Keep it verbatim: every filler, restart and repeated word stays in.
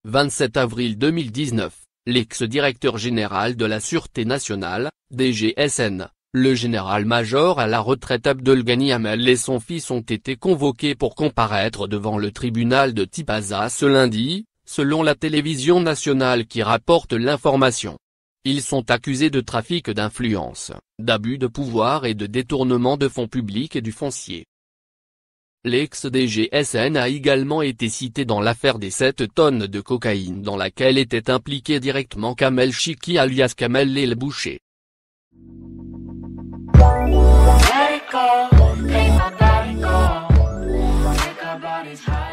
vingt-sept avril deux mille dix-neuf, l'ex-directeur général de la Sûreté nationale, D G S N, le général-major à la retraite Abdelghani Hamel et son fils ont été convoqués pour comparaître devant le tribunal de Tipaza ce lundi, selon la télévision nationale qui rapporte l'information. Ils sont accusés de trafic d'influence, d'abus de pouvoir et de détournement de fonds publics et du foncier. L'ex-D G S N a également été cité dans l'affaire des sept tonnes de cocaïne dans laquelle était impliqué directement Kamel Chikri alias Kamel El Boucher. Let it go, make my body go, make our bodies high.